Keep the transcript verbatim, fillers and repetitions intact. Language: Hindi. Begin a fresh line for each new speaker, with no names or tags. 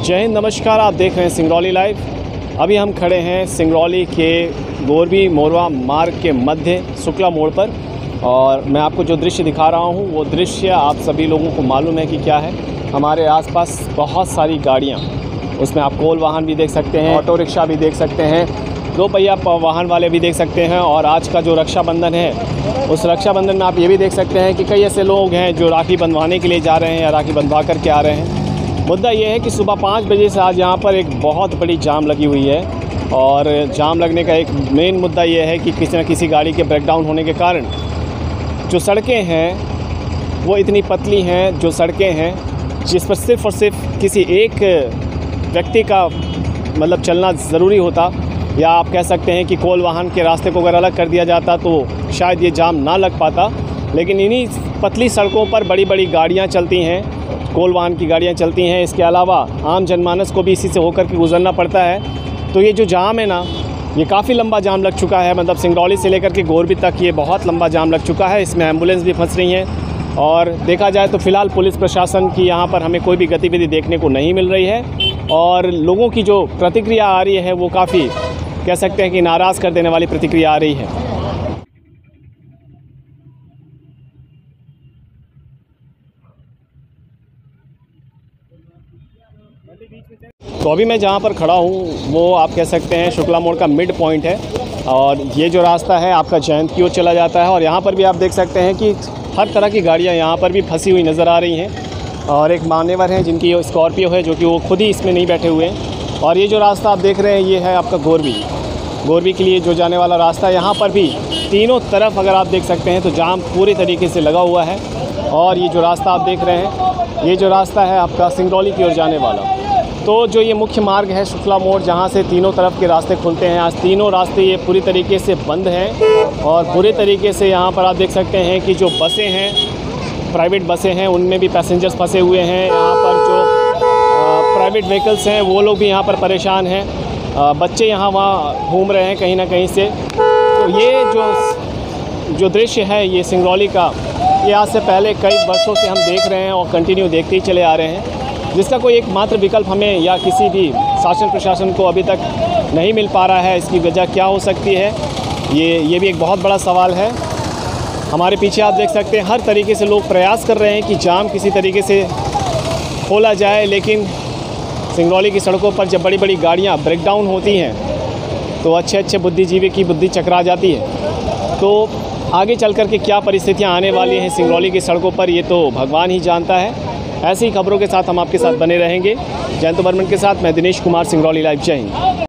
जय हिंद, नमस्कार। आप देख रहे हैं सिंगरौली लाइव। अभी हम खड़े हैं सिंगरौली के गोरबी मोरवा मार्ग के मध्य शुक्ला मोड़ पर, और मैं आपको जो दृश्य दिखा रहा हूं वो दृश्य आप सभी लोगों को मालूम है कि क्या है। हमारे आसपास बहुत सारी गाड़ियां, उसमें आप कोल वाहन भी देख सकते हैं, ऑटो रिक्शा भी देख सकते हैं, दो पहिया वाहन वाले भी देख सकते हैं। और आज का जो रक्षाबंधन है, उस रक्षाबंधन में आप ये भी देख सकते हैं कि कई ऐसे लोग हैं जो राखी बंधवाने के लिए जा रहे हैं या राखी बंधवा कर के आ रहे हैं। मुद्दा ये है कि सुबह पाँच बजे से आज यहाँ पर एक बहुत बड़ी जाम लगी हुई है, और जाम लगने का एक मेन मुद्दा ये है कि किसी न किसी गाड़ी के ब्रेकडाउन होने के कारण जो सड़कें हैं वो इतनी पतली हैं, जो सड़कें हैं जिस पर सिर्फ़ और सिर्फ किसी एक व्यक्ति का मतलब चलना ज़रूरी होता, या आप कह सकते हैं कि कोल वाहन के रास्ते को अगर अलग कर दिया जाता तो शायद ये जाम ना लग पाता। लेकिन इन्हीं पतली सड़कों पर बड़ी बड़ी गाड़ियाँ चलती हैं, कोल वाहन की गाड़ियाँ चलती हैं। इसके अलावा आम जनमानस को भी इसी से होकर के गुजरना पड़ता है। तो ये जो जाम है ना, ये काफ़ी लंबा जाम लग चुका है। मतलब सिंगरौली से लेकर के गोरबी तक ये बहुत लंबा जाम लग चुका है। इसमें एम्बुलेंस भी फंस रही हैं, और देखा जाए तो फ़िलहाल पुलिस प्रशासन की यहाँ पर हमें कोई भी गतिविधि देखने को नहीं मिल रही है। और लोगों की जो प्रतिक्रिया आ रही है वो काफ़ी कह सकते हैं कि नाराज़ कर देने वाली प्रतिक्रिया आ रही है। तो अभी मैं जहाँ पर खड़ा हूँ वो आप कह सकते हैं शुक्ला मोड़ का मिड पॉइंट है, और ये जो रास्ता है आपका जयंत की ओर चला जाता है। और यहाँ पर भी आप देख सकते हैं कि हर तरह की गाड़ियाँ यहाँ पर भी फंसी हुई नज़र आ रही हैं। और एक मान्यवर हैं जिनकी स्कॉर्पियो है, जो कि वो खुद ही इसमें नहीं बैठे हुए हैं। और ये जो रास्ता आप देख रहे हैं ये है आपका गोरबी गोरबी के लिए जो जाने वाला रास्ता। यहाँ पर भी तीनों तरफ अगर आप देख सकते हैं तो जाम पूरी तरीके से लगा हुआ है। और ये जो रास्ता आप देख रहे हैं, ये जो रास्ता है आपका सिंगरौली की ओर जाने वाला। तो जो ये मुख्य मार्ग है शुक्ला मोड़, जहाँ से तीनों तरफ के रास्ते खुलते हैं, आज तीनों रास्ते ये पूरी तरीके से बंद हैं। और पूरी तरीके से यहाँ पर आप देख सकते हैं कि जो बसें हैं, प्राइवेट बसें हैं, उनमें भी पैसेंजर्स फंसे हुए हैं। यहाँ पर जो प्राइवेट व्हीकल्स हैं वो लोग भी यहाँ पर परेशान हैं। बच्चे यहाँ वहाँ घूम रहे हैं कहीं ना कहीं से। तो ये जो जो दृश्य है ये सिंगरौली का, ये आज से पहले कई वर्षों से हम देख रहे हैं और कंटिन्यू देखते ही चले आ रहे हैं, जिसका कोई एकमात्र विकल्प हमें या किसी भी शासन प्रशासन को अभी तक नहीं मिल पा रहा है। इसकी वजह क्या हो सकती है, ये ये भी एक बहुत बड़ा सवाल है। हमारे पीछे आप देख सकते हैं हर तरीके से लोग प्रयास कर रहे हैं कि जाम किसी तरीके से खोला जाए, लेकिन सिंगरौली की सड़कों पर जब बड़ी बड़ी गाड़ियाँ ब्रेकडाउन होती हैं तो अच्छे अच्छे बुद्धिजीवी की बुद्धि चकरा जाती है। तो आगे चल कर के क्या परिस्थितियाँ आने वाली हैं सिंगरौली की सड़कों पर, ये तो भगवान ही जानता है। ऐसी खबरों के साथ हम आपके साथ बने रहेंगे। जयंत बर्मन के साथ मैं दिनेश कुमार, सिंगरौली लाइव। जय हिंद।